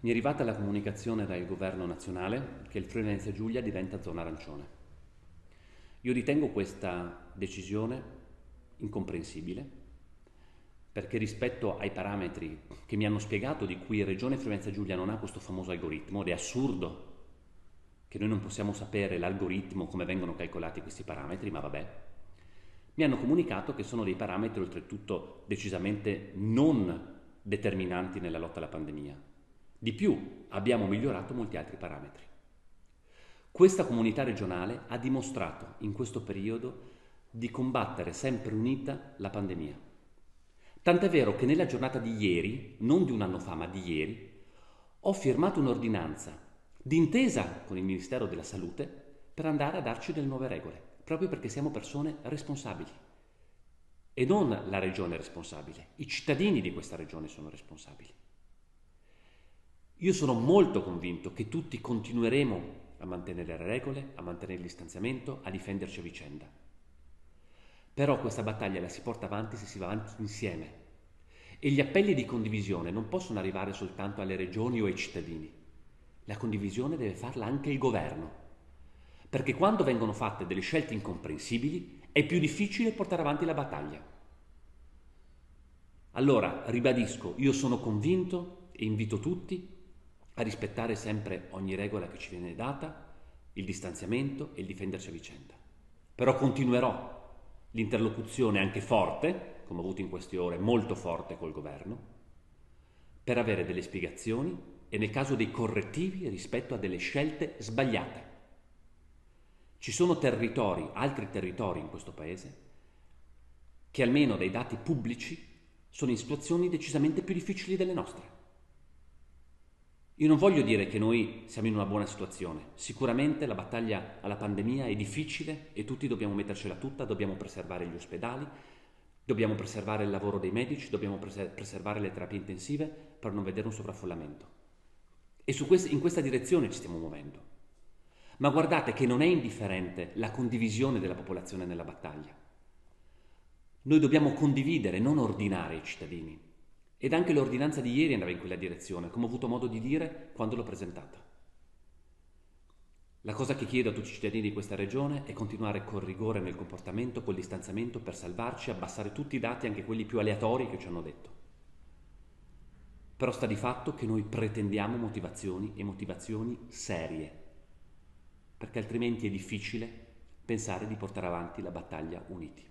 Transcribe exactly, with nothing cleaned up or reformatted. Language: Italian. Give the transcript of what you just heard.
Mi è arrivata la comunicazione dal governo nazionale che il Friuli Venezia Giulia diventa zona arancione. Io ritengo questa decisione incomprensibile perché rispetto ai parametri che mi hanno spiegato di cui Regione Friuli Venezia Giulia non ha questo famoso algoritmo, ed è assurdo che noi non possiamo sapere l'algoritmo come vengono calcolati questi parametri, ma vabbè, mi hanno comunicato che sono dei parametri oltretutto decisamente non determinanti nella lotta alla pandemia. Di più, abbiamo migliorato molti altri parametri. Questa comunità regionale ha dimostrato in questo periodo di combattere sempre unita la pandemia. Tant'è vero che nella giornata di ieri, non di un anno fa ma di ieri, ho firmato un'ordinanza d'intesa con il Ministero della Salute per andare a darci delle nuove regole, proprio perché siamo persone responsabili. E non la regione responsabile, i cittadini di questa regione sono responsabili. Io sono molto convinto che tutti continueremo a mantenere le regole, a mantenere il distanziamento, a difenderci a vicenda. Però questa battaglia la si porta avanti se si va avanti insieme. E gli appelli di condivisione non possono arrivare soltanto alle regioni o ai cittadini. La condivisione deve farla anche il governo. Perché quando vengono fatte delle scelte incomprensibili è più difficile portare avanti la battaglia. Allora, ribadisco, io sono convinto e invito tutti a rispettare sempre ogni regola che ci viene data, il distanziamento e il difenderci a vicenda. Però continuerò l'interlocuzione anche forte, come ho avuto in queste ore, molto forte col governo, per avere delle spiegazioni e nel caso dei correttivi rispetto a delle scelte sbagliate. Ci sono territori, altri territori in questo paese, che almeno dai dati pubblici sono in situazioni decisamente più difficili delle nostre. Io non voglio dire che noi siamo in una buona situazione, sicuramente la battaglia alla pandemia è difficile e tutti dobbiamo mettercela tutta, dobbiamo preservare gli ospedali, dobbiamo preservare il lavoro dei medici, dobbiamo preservare le terapie intensive per non vedere un sovraffollamento. E su quest- in questa direzione ci stiamo muovendo. Ma guardate che non è indifferente la condivisione della popolazione nella battaglia. Noi dobbiamo condividere, non ordinare ai cittadini. Ed anche l'ordinanza di ieri andava in quella direzione, come ho avuto modo di dire quando l'ho presentata. La cosa che chiedo a tutti i cittadini di questa regione è continuare con rigore nel comportamento, col distanziamento, per salvarci, abbassare tutti i dati, anche quelli più aleatori che ci hanno detto. Però sta di fatto che noi pretendiamo motivazioni e motivazioni serie, perché altrimenti è difficile pensare di portare avanti la battaglia uniti.